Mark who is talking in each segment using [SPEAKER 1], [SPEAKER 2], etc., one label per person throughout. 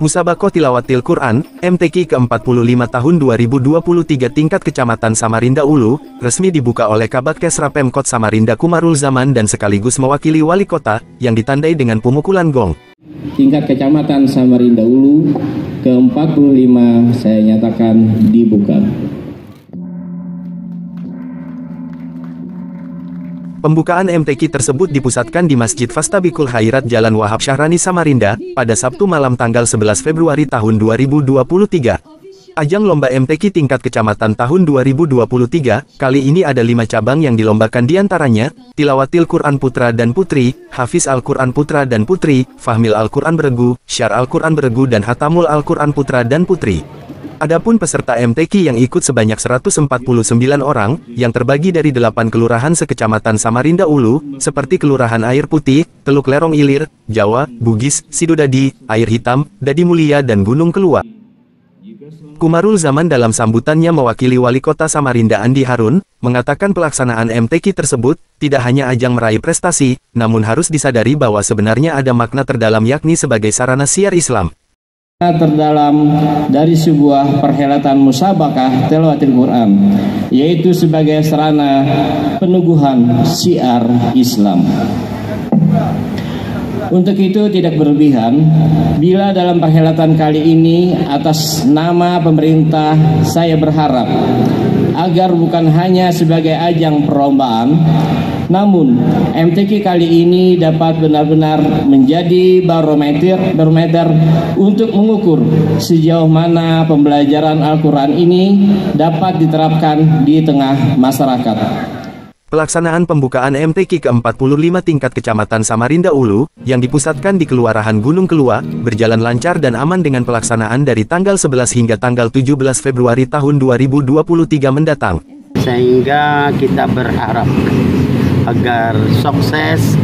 [SPEAKER 1] Musabakoh Tilawatil Quran, MTQ ke-45 tahun 2023 tingkat Kecamatan Samarinda Ulu, resmi dibuka oleh Kabagkes Pemkot Samarinda Kumarul Zaman dan sekaligus mewakili wali kota, yang ditandai dengan pemukulan gong.
[SPEAKER 2] Tingkat Kecamatan Samarinda Ulu ke-45 saya nyatakan dibuka.
[SPEAKER 1] Pembukaan MTQ tersebut dipusatkan di Masjid Fastabikul Khairat Jalan Wahab Syahrani Samarinda, pada Sabtu malam tanggal 11 Februari tahun 2023. Ajang lomba MTQ tingkat kecamatan tahun 2023, kali ini ada 5 cabang yang dilombakan diantaranya, Tilawatil Quran Putra dan Putri, Hafiz Al-Quran Putra dan Putri, Fahmil Al-Quran Beregu, Syar Al-Quran Beregu dan Hatamul Al-Quran Putra dan Putri. Adapun peserta MTQ yang ikut sebanyak 149 orang, yang terbagi dari 8 kelurahan sekecamatan Samarinda Ulu, seperti Kelurahan Air Putih, Teluk Lerong Ilir, Jawa, Bugis, Sidodadi, Air Hitam, Dadi Mulia dan Gunung Kelua. Kumarul Zaman dalam sambutannya mewakili Wali Kota Samarinda Andi Harun, mengatakan pelaksanaan MTQ tersebut, tidak hanya ajang meraih prestasi, namun harus disadari bahwa sebenarnya ada makna terdalam yakni sebagai sarana syiar Islam.
[SPEAKER 2] Terdalam dari sebuah perhelatan musabakah tilawatil Quran, yaitu sebagai sarana peneguhan syiar Islam. Untuk itu tidak berlebihan bila dalam perhelatan kali ini atas nama pemerintah saya berharap agar bukan hanya sebagai ajang perlombaan, namun MTQ kali ini dapat benar-benar menjadi barometer untuk mengukur sejauh mana pembelajaran Al-Quran ini dapat diterapkan di tengah masyarakat.
[SPEAKER 1] Pelaksanaan pembukaan MTQ ke-45 tingkat Kecamatan Samarinda Ulu, yang dipusatkan di Kelurahan Gunung Kelua, berjalan lancar dan aman dengan pelaksanaan dari tanggal 11 hingga tanggal 17 Februari tahun 2023 mendatang.
[SPEAKER 3] Sehingga kita berharap agar sukses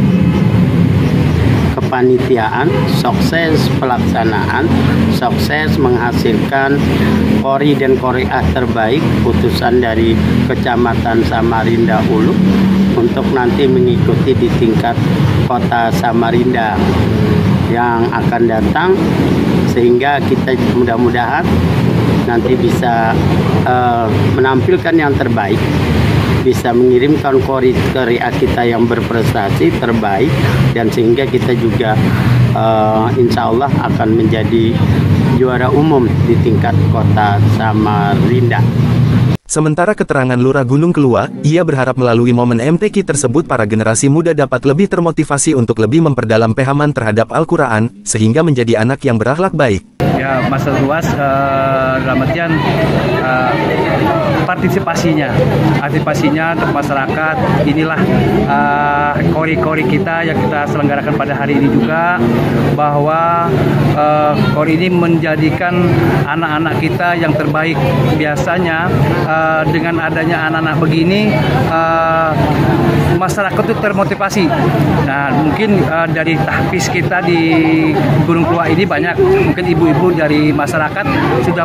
[SPEAKER 3] kepanitiaan, sukses pelaksanaan, sukses menghasilkan kori dan koriah terbaik putusan dari Kecamatan Samarinda Ulu untuk nanti mengikuti di tingkat Kota Samarinda yang akan datang, sehingga kita mudah-mudahan nanti bisa menampilkan yang terbaik, bisa mengirimkan koriah kita yang berprestasi terbaik, dan sehingga kita juga insya Allah akan menjadi juara umum di tingkat Kota Samarinda.
[SPEAKER 1] Sementara keterangan Lurah Gunung Kelua, ia berharap melalui momen MTQ tersebut para generasi muda dapat lebih termotivasi untuk lebih memperdalam pahaman terhadap Al-Quran, sehingga menjadi anak yang berakhlak baik.
[SPEAKER 4] Ya, masa luas dalam artian partisipasinya untuk masyarakat. Inilah kori-kori kita yang kita selenggarakan pada hari ini juga, bahwa kori ini menjadikan anak-anak kita yang terbaik. Biasanya dengan adanya anak-anak begini, masyarakat itu termotivasi. Nah, mungkin dari tahfiz kita di Gunung Kelua ini banyak, mungkin ibu-ibu dari masyarakat sudah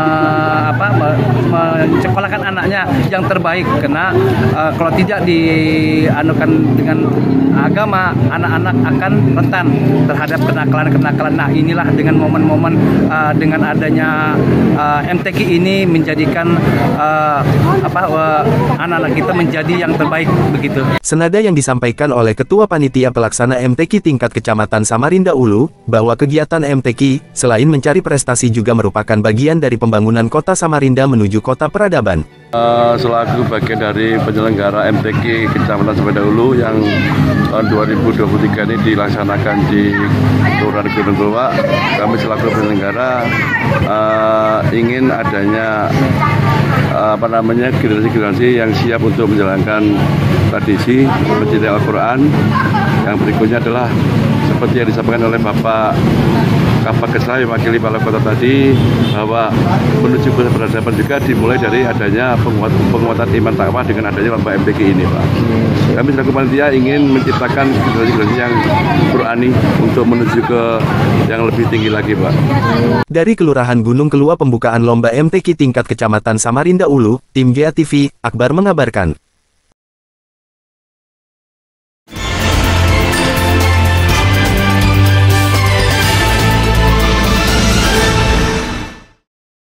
[SPEAKER 4] mencekolahkan anaknya yang terbaik, karena kalau tidak dianukan dengan agama, anak-anak akan rentan terhadap kenakalan-kenakalan. Nah, inilah dengan momen-momen dengan adanya MTQ ini menjadikan anak-anak kita menjadi yang terbaik begitu.
[SPEAKER 1] Senada yang disampaikan oleh Ketua Panitia Pelaksana MTQ tingkat Kecamatan Samarinda Ulu, bahwa kegiatan MTQ selain mencari prestasi juga merupakan bagian dari pembangunan Kota Samarinda menuju kota peradaban.
[SPEAKER 5] Selaku bagian dari penyelenggara MTQ Kecamatan Samarinda Ulu yang tahun 2023 ini dilaksanakan di Kelurahan Gunung Kelua, kami selaku penyelenggara ingin adanya generasi-generasi yang siap untuk menjalankan tradisi mencintai Al-Quran. Yang berikutnya adalah seperti yang disampaikan oleh Bapak Kabagkes yang mewakili Wali Kota tadi, bahwa menuju peradaban juga dimulai dari adanya penguatan iman takwa dengan adanya lomba MTQ ini, Pak. Kami selaku panitia ingin menciptakan generasi-generasi yang Qurani untuk menuju ke yang lebih tinggi lagi, Pak.
[SPEAKER 1] Dari Kelurahan Gunung Kelua, pembukaan lomba MTQ tingkat Kecamatan Samarinda Ulu, tim GA TV, Akbar mengabarkan.